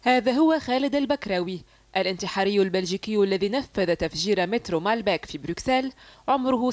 هذا هو خالد البكراوي، الانتحاري البلجيكي الذي نفذ تفجير مترو مالباك في بروكسل. عمره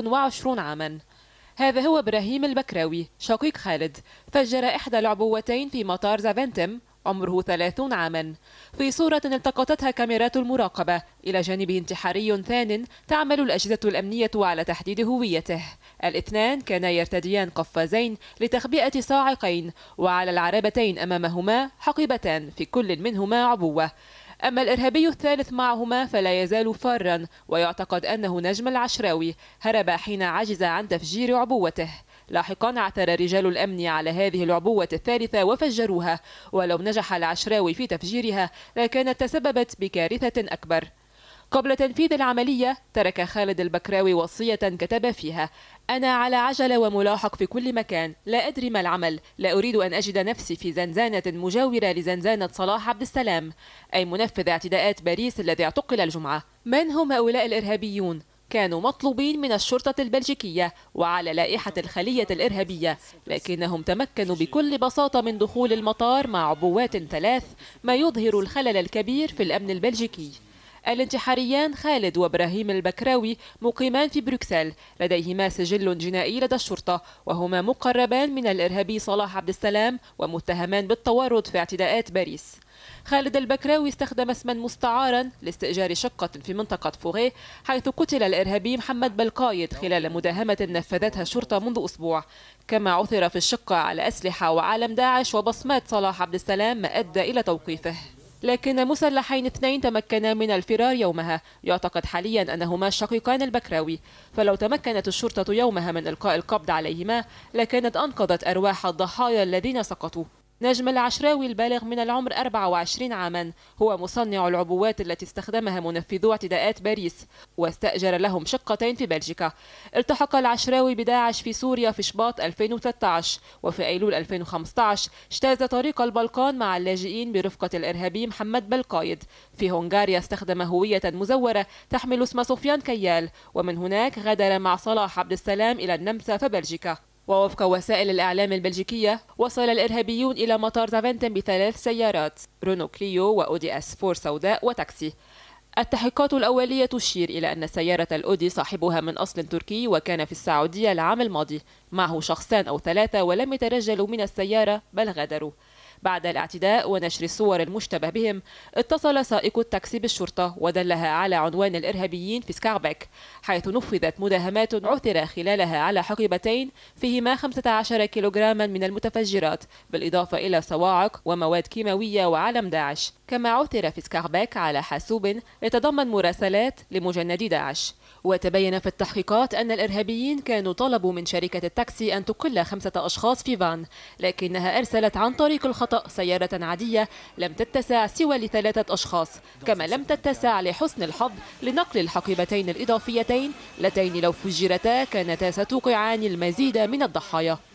27 عاما. هذا هو إبراهيم البكراوي شقيق خالد، فجر إحدى العبوتين في مطار زافنتم. عمره 30 عاما، في صورة التقطتها كاميرات المراقبة. إلى جانبه انتحاري ثان تعمل الأجهزة الأمنية على تحديد هويته. الاثنان كانا يرتديان قفازين لتخبئة صاعقين، وعلى العربتين أمامهما حقيبتان في كل منهما عبوة. أما الإرهابي الثالث معهما فلا يزال فارا، ويعتقد أنه نجم العشراوي، هرب حين عجز عن تفجير عبوته. لاحقا عثر رجال الأمن على هذه العبوة الثالثة وفجروها، ولو نجح العشراوي في تفجيرها لكانت تسببت بكارثة أكبر. قبل تنفيذ العملية ترك خالد البكراوي وصية كتب فيها: أنا على عجلة وملاحق في كل مكان، لا أدري ما العمل، لا أريد أن أجد نفسي في زنزانة مجاورة لزنزانة صلاح عبد السلام، أي منفذ اعتداءات باريس الذي اعتقل الجمعة. من هم هؤلاء الإرهابيون؟ كانوا مطلوبين من الشرطة البلجيكية وعلى لائحة الخلية الإرهابية، لكنهم تمكنوا بكل بساطة من دخول المطار مع عبوات 3، ما يظهر الخلل الكبير في الأمن البلجيكي. الانتحاريان خالد وإبراهيم البكراوي مقيمان في بروكسل، لديهما سجل جنائي لدى الشرطة، وهما مقربان من الإرهابي صلاح عبد السلام ومتهمان بالتورط في اعتداءات باريس. خالد البكراوي استخدم اسما مستعارا لاستئجار شقة في منطقة فوغي، حيث قتل الإرهابي محمد بلقايد خلال مداهمة نفذتها الشرطة منذ أسبوع. كما عثر في الشقة على أسلحة وعلم داعش وبصمات صلاح عبد السلام، ما أدى إلى توقيفه. لكن مسلحين 2 تمكنا من الفرار يومها. يعتقد حاليا أنهما الشقيقان البكراوي، فلو تمكنت الشرطة يومها من إلقاء القبض عليهما لكانت أنقذت أرواح الضحايا الذين سقطوا. نجم العشراوي البالغ من العمر 24 عاما هو مصنع العبوات التي استخدمها منفذو اعتداءات باريس، واستأجر لهم شقتين في بلجيكا. التحق العشراوي بداعش في سوريا في شباط 2013، وفي أيلول 2015 اجتاز طريق البلقان مع اللاجئين برفقة الإرهابي محمد بلقايد. في هنغاريا استخدم هوية مزورة تحمل اسم سفيان كيال، ومن هناك غادر مع صلاح عبد السلام إلى النمسا فبلجيكا. ووفق وسائل الإعلام البلجيكية وصل الإرهابيون إلى مطار زافنتم ب3 سيارات، رونو كليو وأودي S4 سوداء وتاكسي. التحقيقات الأولية تشير إلى أن سيارة الأودي صاحبها من أصل تركي، وكان في السعودية العام الماضي، معه شخصان أو 3 ولم يترجلوا من السيارة بل غادروا. بعد الاعتداء ونشر الصور المشتبه بهم اتصل سائق التاكسي بالشرطة ودلها على عنوان الإرهابيين في سكاربيك، حيث نفذت مداهمات عثر خلالها على حقيبتين فيهما 15 كيلوغراما من المتفجرات، بالإضافة إلى صواعق ومواد كيماوية وعلم داعش. كما عثر في سكاربيك على حاسوب يتضمن مراسلات لمجندي داعش. وتبين في التحقيقات أن الإرهابيين كانوا طلبوا من شركة التاكسي أن تقل 5 أشخاص في فان، لكنها أرسلت عن طريق الخطأ سيارة عادية لم تتسع سوى ل3 أشخاص، كما لم تتسع لحسن الحظ لنقل الحقيبتين الإضافيتين اللتين لو فجرتا كانتا ستوقعان المزيد من الضحايا.